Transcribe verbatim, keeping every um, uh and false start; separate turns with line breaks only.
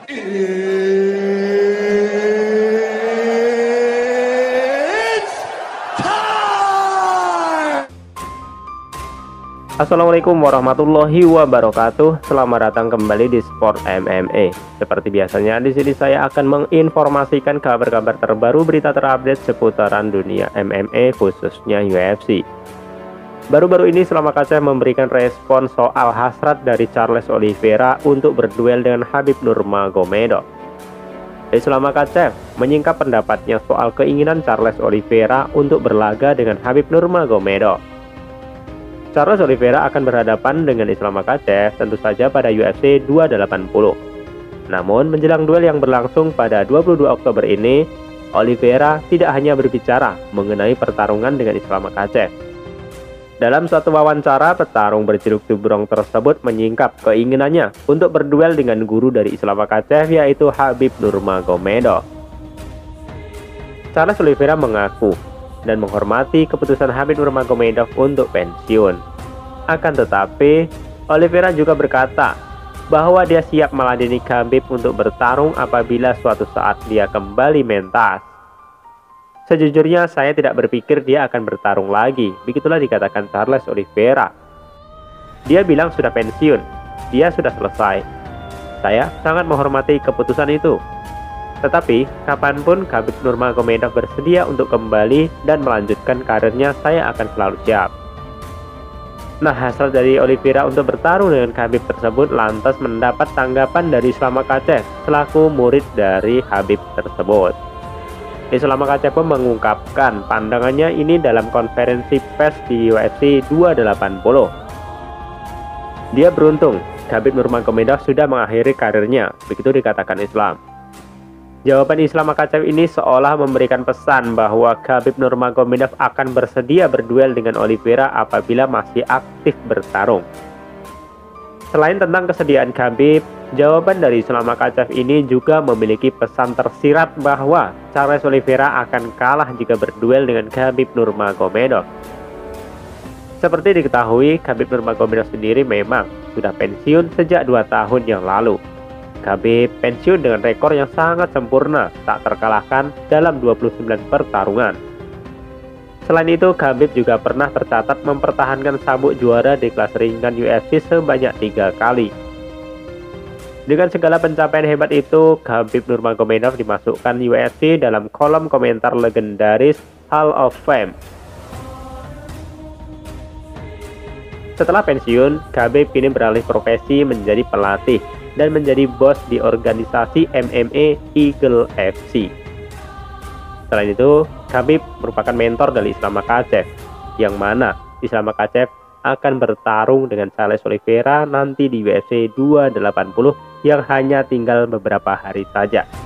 Assalamualaikum warahmatullahi wabarakatuh. Selamat datang kembali di Sport M M A. Seperti biasanya, di sini saya akan menginformasikan kabar-kabar terbaru, berita terupdate seputaran dunia M M A, khususnya U F C. Baru-baru ini Islam Makhachev memberikan respon soal hasrat dari Charles Oliveira untuk berduel dengan Khabib Nurmagomedov. Islam Makhachev menyingkap pendapatnya soal keinginan Charles Oliveira untuk berlaga dengan Khabib Nurmagomedov. Charles Oliveira akan berhadapan dengan Islam Makhachev tentu saja pada U F C dua delapan nol. Namun menjelang duel yang berlangsung pada dua puluh dua Oktober ini, Oliveira tidak hanya berbicara mengenai pertarungan dengan Islam Makhachev. Dalam suatu wawancara, petarung berjuluk Tubrong tersebut menyingkap keinginannya untuk berduel dengan guru dari Islam Makhachev, yaitu Khabib Nurmagomedov. Charles Oliveira mengaku dan menghormati keputusan Khabib Nurmagomedov untuk pensiun. Akan tetapi, Oliveira juga berkata bahwa dia siap meladeni Khabib untuk bertarung apabila suatu saat dia kembali mentas. Sejujurnya saya tidak berpikir dia akan bertarung lagi, begitulah dikatakan Charles Oliveira. Dia bilang sudah pensiun, dia sudah selesai. Saya sangat menghormati keputusan itu. Tetapi, kapanpun Khabib Nurmagomedov bersedia untuk kembali dan melanjutkan karirnya, saya akan selalu siap. Nah, hasil dari Oliveira untuk bertarung dengan Khabib tersebut lantas mendapat tanggapan dari Islam Makhachev selaku murid dari Khabib tersebut. Islam Makhachev pun mengungkapkan pandangannya ini dalam konferensi pers di U F C dua delapan nol. Dia beruntung, Khabib Nurmagomedov sudah mengakhiri karirnya, begitu dikatakan Islam. Jawaban Islam Makhachev ini seolah memberikan pesan bahwa Khabib Nurmagomedov akan bersedia berduel dengan Oliveira apabila masih aktif bertarung. Selain tentang kesediaan Khabib, jawaban dari Islam Makhachev ini juga memiliki pesan tersirat bahwa Charles Oliveira akan kalah jika berduel dengan Khabib Nurmagomedov. Seperti diketahui, Khabib Nurmagomedov sendiri memang sudah pensiun sejak dua tahun yang lalu. Khabib pensiun dengan rekor yang sangat sempurna, tak terkalahkan dalam dua puluh sembilan pertarungan. Selain itu, Khabib juga pernah tercatat mempertahankan sabuk juara di kelas ringan U F C sebanyak tiga kali. Dengan segala pencapaian hebat itu, Khabib Nurmagomedov dimasukkan U F C dalam kolom komentar legendaris Hall of Fame. Setelah pensiun, Khabib kini beralih profesi menjadi pelatih dan menjadi bos di organisasi M M A Eagle F C. Selain itu, Khabib merupakan mentor dari Islam Makhachev, yang mana Islam Makhachev akan bertarung dengan Charles Oliveira nanti di U F C dua delapan nol yang hanya tinggal beberapa hari saja.